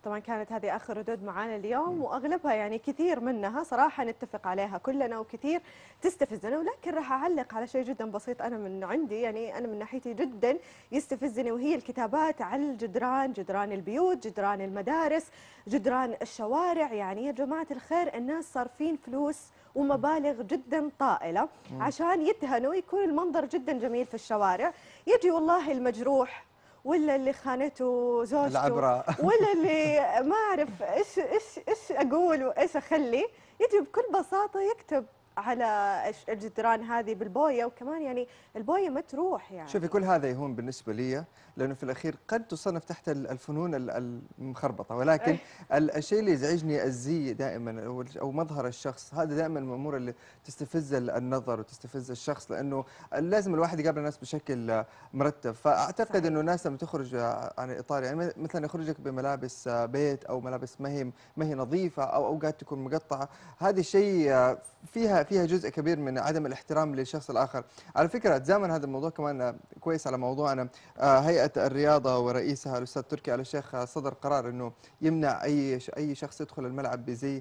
طبعا كانت هذه آخر ردود معانا اليوم، وأغلبها يعني كثير منها صراحة نتفق عليها كلنا، وكثير تستفزنا. ولكن راح أعلق على شيء جدا بسيط أنا من عندي، يعني أنا من ناحيتي جدا يستفزني، وهي الكتابات على الجدران، جدران البيوت، جدران المدارس، جدران الشوارع. يعني يا جماعة الخير، الناس صارفين فلوس ومبالغ جدا طائلة عشان يدهنوا يكون المنظر جدا جميل في الشوارع. يجي والله المجروح، ولا اللي خانته زوجته، العبرة. ولا اللي ما اعرف ايش اقول وايش اخلي، يجي بكل بساطه يكتب على الجدران هذه بالبويه. وكمان يعني البويه ما تروح شوفي، يعني. كل هذا يهون بالنسبة لي، لأنه في الأخير قد تصنف تحت الفنون المخربطة، ولكن الشيء اللي يزعجني الزي دائما أو مظهر الشخص. هذا دائما من الأمور اللي تستفز النظر وتستفز الشخص، لأنه لازم الواحد يقابل الناس بشكل مرتب. فأعتقد صحيح. أنه الناس لما تخرج عن إطار، يعني مثلا يخرجك بملابس بيت أو ملابس ما هي نظيفة، أو أوقات تكون مقطعة، هذا الشيء فيها جزء كبير من عدم الاحترام للشخص الآخر. على فكرة تزامن هذا الموضوع كمان كويس على موضوعنا. هيئة الرياضة ورئيسها الأستاذ تركي آل الشيخ صدر قرار أنه يمنع أي شخص يدخل الملعب بزي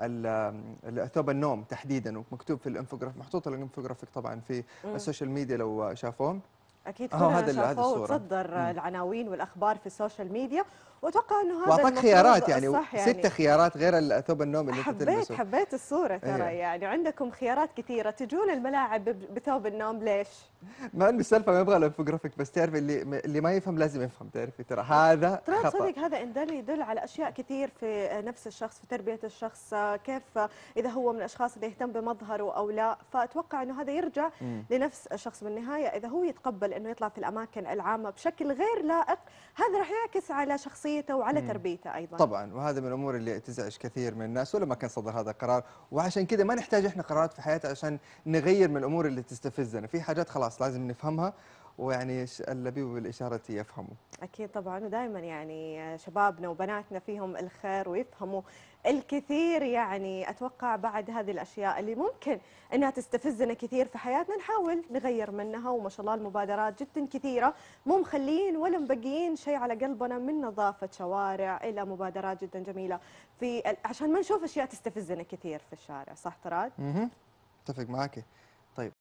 ثوب النوم تحديدا، ومكتوب في الانفوجراف، محطوط الانفوجرافيك طبعا في مم. السوشيال ميديا لو شافوه. اكيد اهو كلنا هذه شافوه الصورة. وتصدر العناوين والاخبار في السوشيال ميديا، واتوقع انه هذا واعطاك المفروض خيارات، يعني الصح 6 يعني. خيارات غير ثوب النوم اللي انت حبيت تلبسه. حبيت الصورة ايه، ترى، يعني عندكم خيارات كثيرة، تجون الملاعب بثوب النوم ليش؟ مع انه السالفه ما يبغى الانفوجرافيك، بس تعرف اللي ما يفهم لازم يفهم، تعرفي ترى هذا ترى خطأ. تصدق هذا إن يدل على أشياء كثير في نفس الشخص، في تربية الشخص، كيف إذا هو من الأشخاص اللي يهتم بمظهره أو لا. فأتوقع إنه هذا يرجع لنفس الشخص بالنهاية. إذا هو يتقبل إنه يطلع في الأماكن العامة بشكل غير لائق، هذا راح يعكس على شخصيته وعلى تربيته أيضا. طبعا، وهذا من الامور اللي تزعج كثير من الناس، ولما كان صدر هذا القرار. وعشان كذا ما نحتاج احنا قرارات في حياتنا عشان نغير من الامور اللي تستفزنا. في حاجات خلاص لازم نفهمها، ويعني اللبيب بالاشاره يفهموا. أكيد طبعا، ودائما يعني شبابنا وبناتنا فيهم الخير ويفهموا الكثير. يعني أتوقع بعد هذه الأشياء اللي ممكن أنها تستفزنا كثير في حياتنا نحاول نغير منها. وما شاء الله المبادرات جدا كثيرة، مو مخليين ولا مبقيين شيء على قلبنا، من نظافة شوارع إلى مبادرات جدا جميلة عشان ما نشوف أشياء تستفزنا كثير في الشارع. صح تراد؟ اتفق معك.